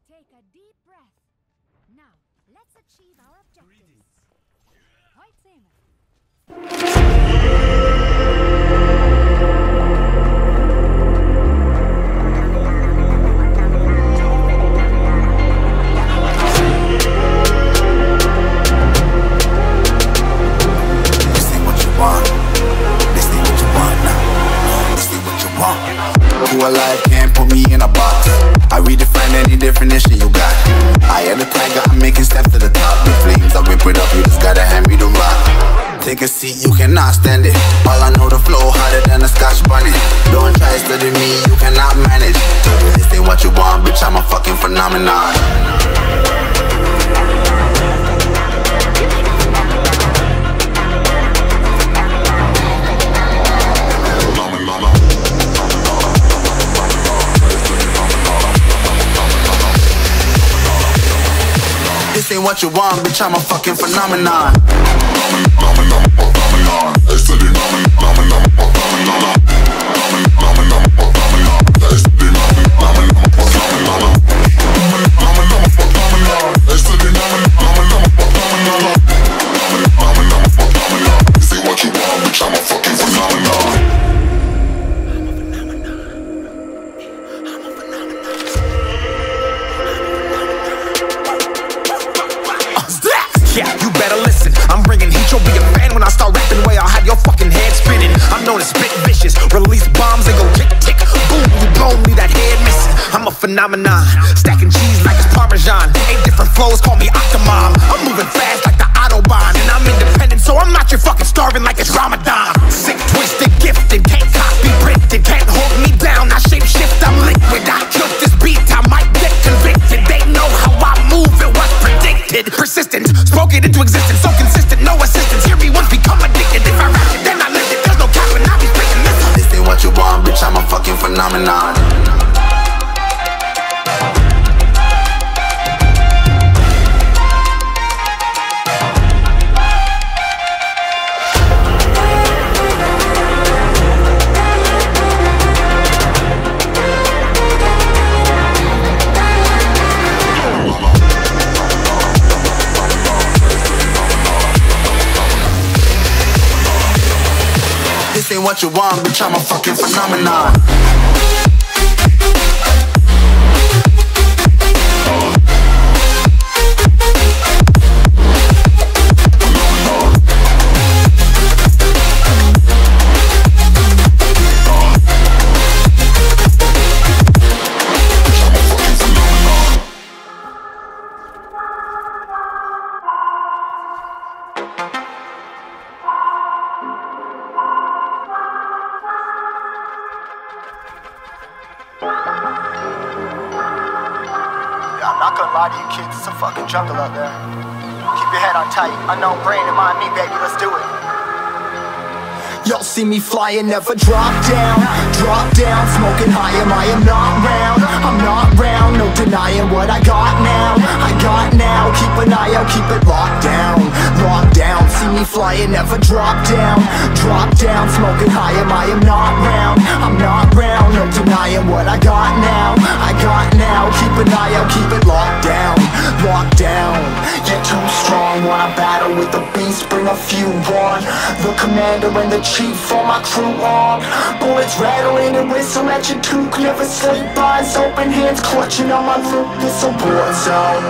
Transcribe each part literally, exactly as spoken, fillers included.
Take a deep breath. Now, let's achieve our objectives. Heute sehen wir. Who alive can't put me in a box. I redefine any definition you got. I am the tiger, I'm making steps to the top. The flames, I whip it up, you just gotta hand me the rock. Take a seat, you cannot stand it. All I know, the flow harder than a Scotch bunny. Don't try studying me, you cannot manage. This ain't what you want, bitch, I'm a fucking phenomenon. This ain't what you want, bitch, I'm a fucking phenomenon. Phenomenon, phenomenon, it's the phenomenon, phenomenon, phenomenon, phenomenon, phenomenon, it's the phenomenon, phenomenon, phenomenon, phenomenon, it's the phenomenon, phenomenon, phenomenon, phenomenon, phenomenon. This ain't what you want, bitch, I'm a fucking phenomenon. I'm bringing heat, you'll be a fan when I start rapping way. I'll have your fucking head spinning. I'm known as spit vicious, release bombs and go tick tick. Boom, you blow me, that head missing. I'm a phenomenon, stacking cheese like it's Parmesan. Eight different flows, call me Octomom. I'm moving fast like the Autobahn, and I'm independent, so I'm not your fucking starving like it's Ramadan. Sick, twisted, gifted, can't copy, printed, can't hold me down. I shape shift, I'm liquid. I killed this beat, I might get convicted. They know how I move, it was predicted. Persistent, spoke it into existence, so consistent, no assistance. Hear me once, become addicted. If I rap it, then I live it. There's no cap and I'll be spitting this. This ain't what you want, bitch, I'm a fucking phenomenon. This ain't what you want, bitch, I'm a fucking phenomenon. I'm not gonna lie to you kids, it's a fucking jungle out there. Keep your head on tight, unknown brain and mind me, baby, let's do it. Y'all see me flying, never drop down. Drop down, smoking high, am I am not round. I'm not round, no denying what I got now. I got now, keep an eye out, keep it locked down. Locked down, see me flying, never drop down. Drop down, smoking high, am I am not round. I'm not round, no denying what I got now. I got now, keep an eye out, keep it locked down. Locked down, you're too strong. Wanna battle with the beast, bring a few on. The commander and the chief, all my crew on. Bullets rattling and whistle at your toque. Never sleep, eyes open, hands clutching on my loop. It's a war zone.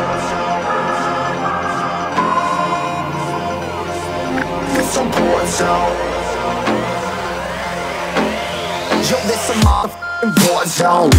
It's a war zone. Yo, this a motherfucking war zone.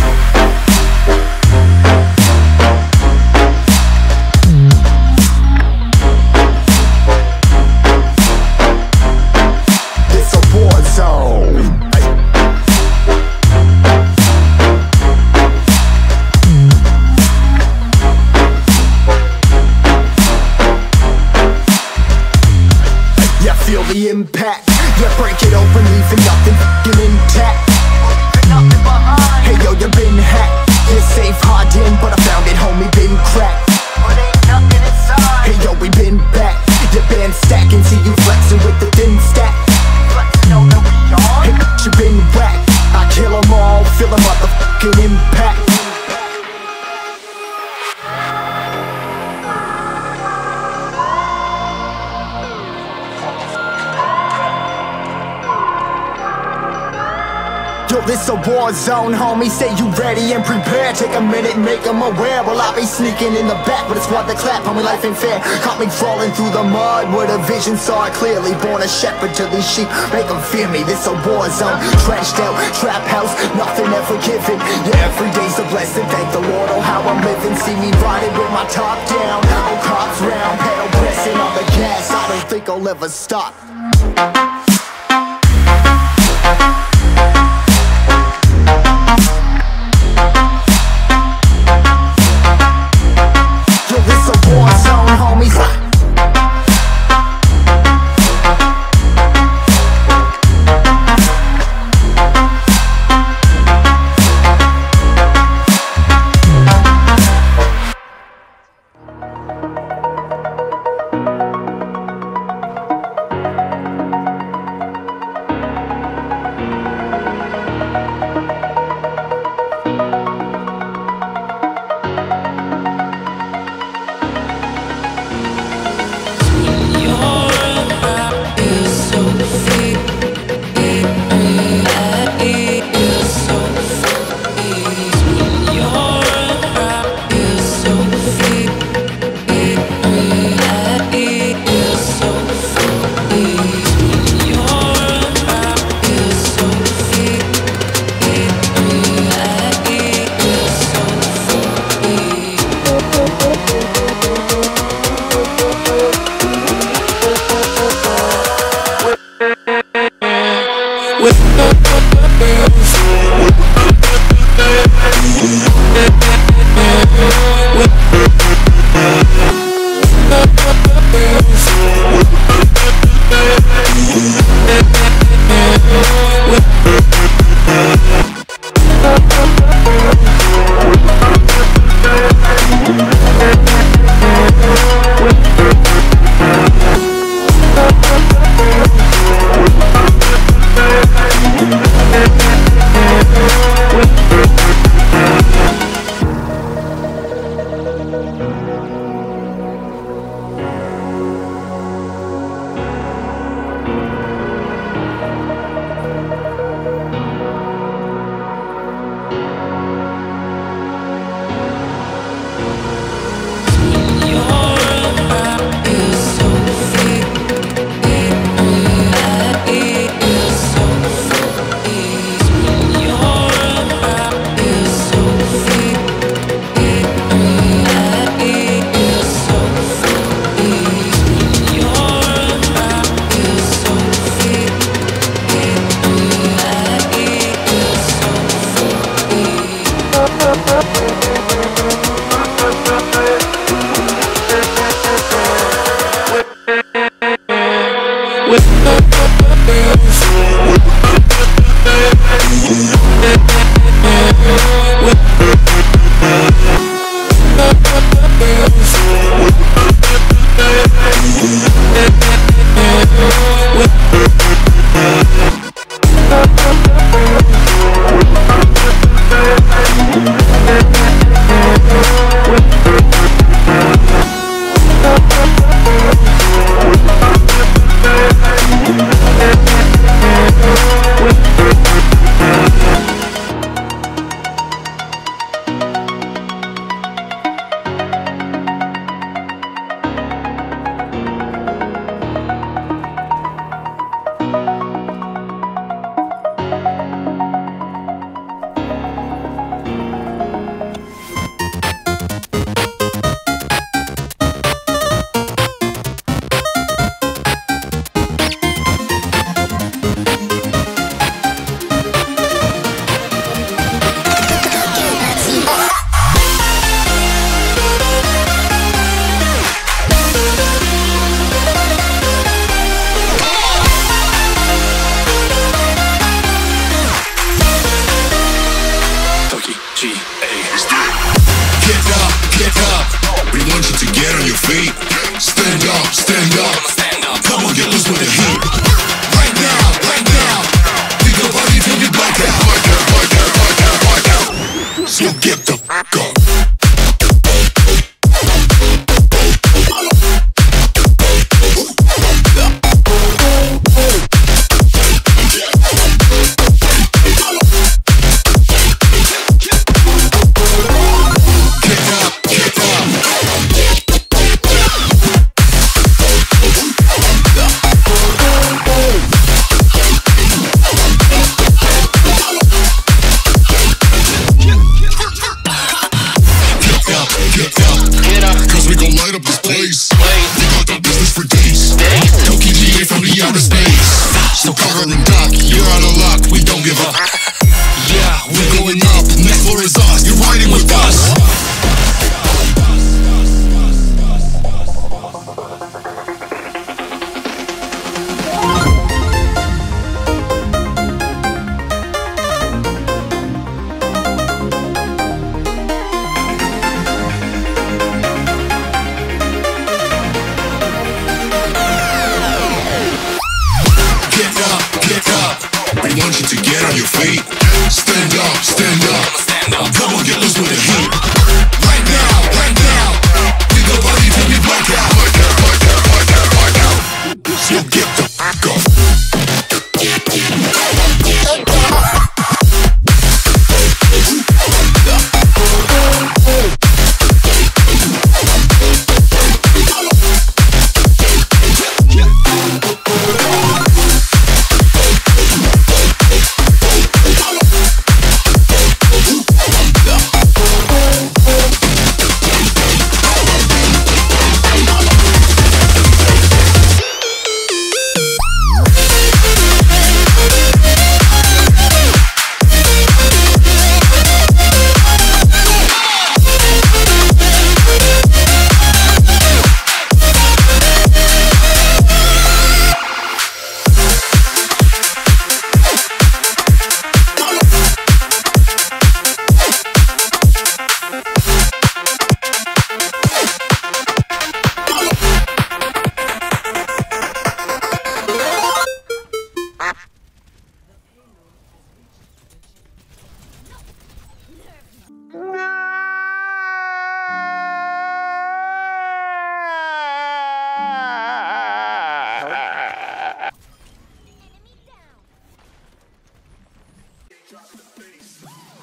Feel the impact, yeah, break it open, leaving nothing f***ing intact. Hey yo, you been hacked, you're safe, hard in, but I found it, homie, been cracked. Hey yo, we been back, your band stacking, see you flexing with the thin stack. Hey bitch, you been whacked, I kill them all, feel a motherfucking impact. Yo, this a war zone, homie. Say you ready and prepared. Take a minute, make them aware. Well, I be sneaking in the back, but it's what the clap, homie, life ain't fair. Caught me crawling through the mud with a vision, saw it clearly. Born a shepherd to these sheep, make them fear me. This a war zone, trashed out, trap house, nothing ever given. Yeah, every day's a blessing, thank the Lord, oh how I'm living. See me riding with my top down, oh cops round, pedal pressing on the gas. I don't think I'll ever stop. running dark, you're out of luck, we don't give up. Yeah, we're going up, next floor is us, you're riding with us. We want you to get on your feet. Stand up, stand up, stand up. Come on, get loose with the heat. Right now, right now. We go party till we black out. Black out, black out, black out, black out. So get the fuck up. Drop the bass.